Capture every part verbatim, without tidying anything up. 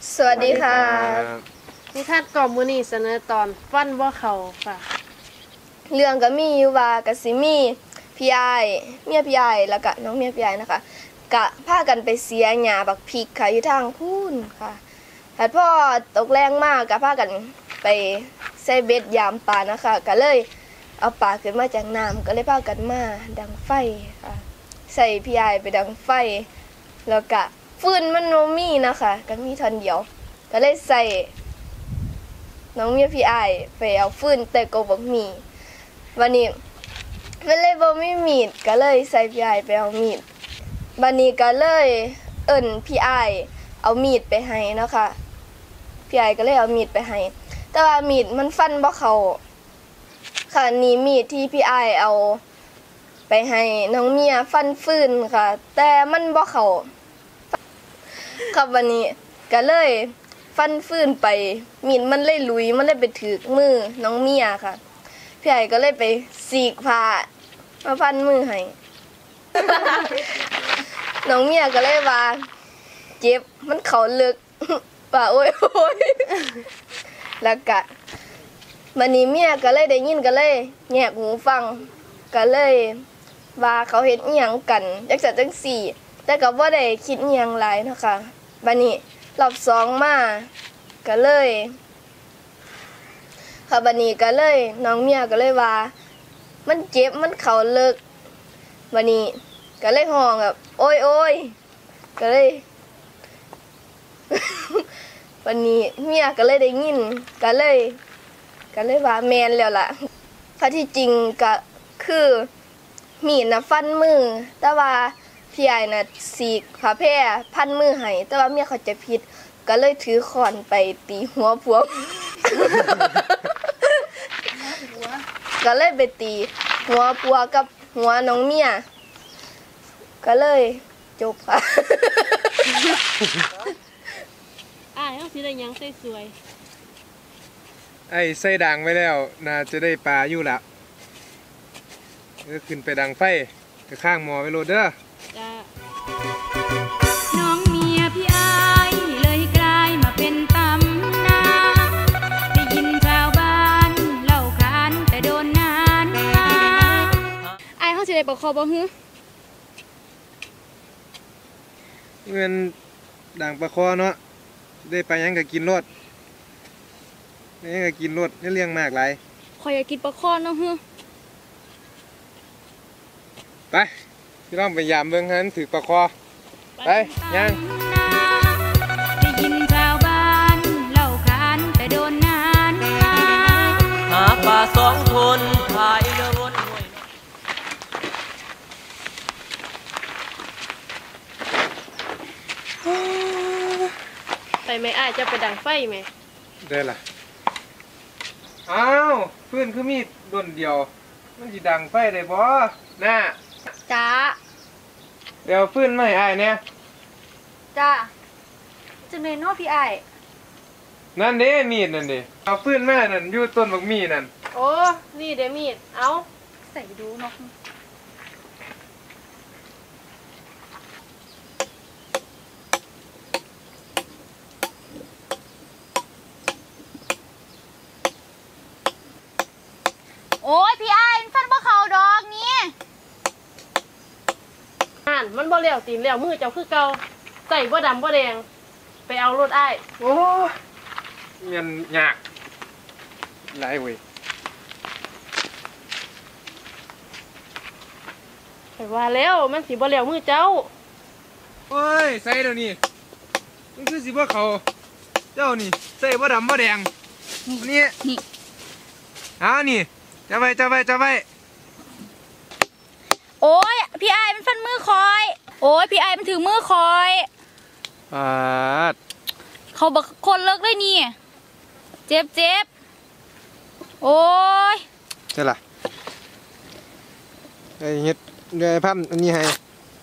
สวัสดีค่ะนิทานกล่อมมื้อนี้เสนอตอนฟันบ่เขาค่ะเรื่องก็มีอยู่ว่ากะสิมีพี่อ้ายเมียพี่อ้ายแล้วก็น้องเมียพี่อ้ายนะคะกะพากันไปเสียหญ้าบักพริกค่ะอยู่ทางพูนค่ะถัดพ่อตกแรงมากกะพากันไปใส่เบ็ดยามปลานะคะก็เลยเอาปลาขึ้นมาจากน้ำก็เลยพากันมาดังไฟค่ะใส่พี่อ้ายไปดังไฟแล้วก็ฟืนมันโนมีนะคะก็มีท่อนเดียวก็เลยใส่น้องเมียพี่อ้ายไปเอาฟืนแต่ก็บ่มีวันนี้มันเลยบ่มีมีดก็เลยใส่พี่อ้ายไปเอามีดบัดนี้ก็เลยเอิ้นพี่อ้ายเอามีดไปให้เนาะค่ะพี่อ้ายก็เลยเอามีดไปให้แต่ว่ามีดมันฟันบ่เข้าค่ะนี่มีดที่พี่อ้ายเอาไปให้น้องเมียฟันฟืนค่ะแต่มันบ่เข้าครับวันนี้ก็เลยฟันฟืนไปมีดมันเลยลุยมันเลยไปถึกมือน้องเมียค่ะพี่ไอ้ก็เลยไปสีกผ้ามาพันมือให้ น้องเมียก็เลยว่าเจ็บมันเขาลึก ว่าโอ้ยโอ้ย แล้วก็วันนี้เมียก็เลยได้ยินก็เลยแงกหูฟังก็เลยว่าเขาเฮ็ดอีหยังกันจักจั่งจังสี่แต่ก็บ่ได้คิดอีหยังหลายเนาะค่ะบัดนี้รอบสองมาก็เลยค่ะบัดนี้ก็เลยน้องเมียก็เลยว่ามันเจ็บมันเข่าเลิกบัดนี้ก็เลยห้องแบบโอ้ยโอ้ยก็เลย บัดนี้เมียก็เลยได้ยินก็เลยก็เลยว่าแมนแล้วล่ะถ้าที่จริงก็คือมีดน่ะฟันมือแต่ว่าพี่ใหญ่น่ะสีกผ้าแพร่พันมือให้แต่ว่าเมียเขาจะผิดก็เลยถือค้อนไปตีหัวผัว ก็เลยไปตีหัวผัวกับหัวน้องเมียก็เลยจบค่ะอ้ายเฮาสิได้หยังสวยไอ้ใส่ดังไว้แล้วน่าจะได้ปลาอยู่ละเออขึ้นไปดังไฟก็ข้างหมอไว้โลดเด้อๆจ้าน้องเมียพี่อายเลยกลายมาเป็นตำนานได้ยินชาวบ้านเล่าขานแต่โดนนานมาอ้ายเฮาสิได้ปกคอบ่ฮึเงินดังปลาคอเนาะได้ไปยังก็กินรสนี่ก็กินรสนี่เลี้ยงมากหลายข่อยอยากกินปลาคอเนาะฮึไปพี่น้องไปยามเบิ่งหันถือปลาคอไปยังได้ยินชาวบ้านเล่าขานแต่โดนนานมาหาปลาสองคนพายเรือวนห้วยไปไหมอ้ายจะไปดังไฟไหมได้ล่ะอ้าวเพื่อนคือมีดนเดียวมันสิดังไฟได้บ่น่าจ้าเดี๋ยวเพื่อนมาให้อ้ายเนี่ยจ้าจังได๋เนาะพี่อ้ายนั่นเด้มีดนั่นเด้เอาเพื่อนมานั่นอยู่ต้นบักมีนั่นโอ้นี่เด้มีดเอาใส่ดูเนาะโอ้ยพี่อายฟันบ่เข้าดอกนี่อ่านมันบ่แล้วตีนแล้วมือเจ้าคือเก่าใส่บ่ดำบ่แดงไปเอารถอ้ายโอ้เงินยากหลายเว้ยข่อยว่าแล้วมันสิบ่แล้วมือเจ้าเฮ้ยใส่เดี๋ยวนี้มันคือสิบ่เขาเจ้านี่ใส่บ่ดำบ่แดงนี่นี่อ้าวนี่จะไปจะไปจะไปโอ้ยพี่อายมันฟันมือคอยโอ้ยพี่อายมันถือมือคอยปาดเขาบอกคนเลิกเลยนี่เจ็บเจ็บโอ้ยใช่ล่ะไอ้เฮ็ดเดี๋ยวพันอันนี้ให้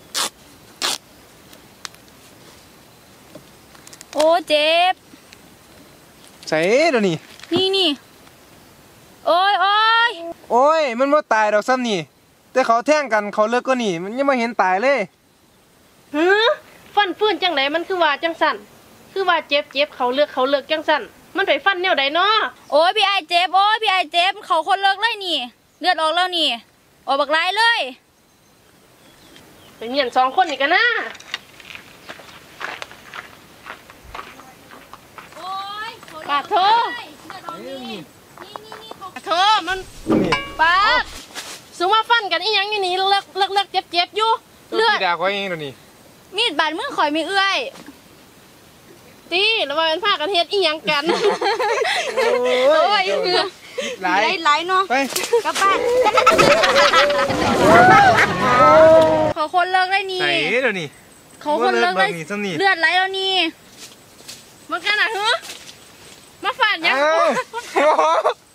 โอ้เจ็บใส่เดี๋ยวนี้นี่นี่โอ้ยโอ้ยโอ้ยมันบ่ตายดอกซ้ำนี่แต่เขาแท่งกันเขาเลิกก็นี่มันยังไม่เห็นตายเลยหือฟันฟื้นจังไหนมันคือว่าจังสั่นคือว่าเจ็บเจ็บเขาเลือกเขาเลือกจังสั่นมันไปฟันแนวใดเนาะโอ้ยพี่ไอเจ็บโอ้ยพี่ไอเจ็บเขาคนเลิกเลยนี่เลือดออกแล้วนี่ออกบักร้ายเลยไปเมียนสองคนนี่กันนะโอ้ยปาดโทปาดโทมันนี่ปาดสูมาฟันกันอีหยังอยู่นี่เลิกเลิกเลิกเจ็บเจ็บอยู่เลือดพี่ดาคอยเองเดี๋ยวนี้มีดบาดมือข่อยไม่เอื้อยตีแล้วว่าเป็นผ้ากันเฮ็ดอีหยังกันโอ้ยหลายไหลเนาะไปกลับบ้านเขาคนเลิกเลยนี่ใส่เดี๋ยวนี้เขาคนเลิกเลยเบิ่งนี่ซ้ำนี่เลือดไหลแล้วนี่มันกันอ่ะเฮ้อมาฟันยังเอ้าโอ้โห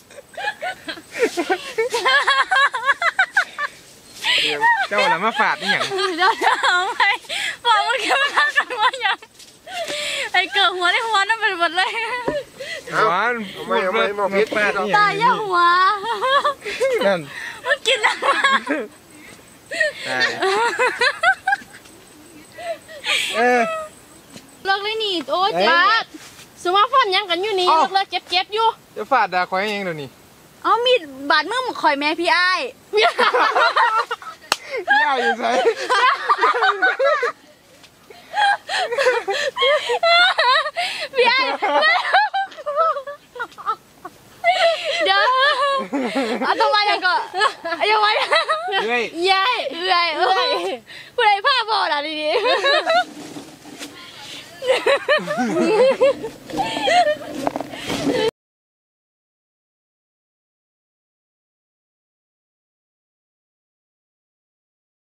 เดี๋ยวเจ้าละมาฝาดนี่หยังเดี๋ยวเอาไปบอกมันแค่มากันว่าอย่างไอ้เกิดหัวได้หัวนั่นเป็นหมดเลยหวานไม่ไม่บอกพิษฟาดนี่หตายัยย่าง หัวนั่นมันกินอะไรใช่เออเลิกเลยนี่โอ้ยเอ้ยเจ็ปาบดสูมาฟันยังกันอยู่นี่เอ้าเลิกเลิกเจ็บเจ็บอยู่จะฝาดดาคอยเองเดี๋ยวนี้เอามีดบาดมือมันข่อยแม่พี่ไอ้ายพี่เอาอยู่ใส่พี่ไอ้ายเดี๋ยวเอาทำไมยังก็เอายังไงเฮ้ยยายเอื่อยเอื่อยผู้ใดผ้าบอล่ะดีๆ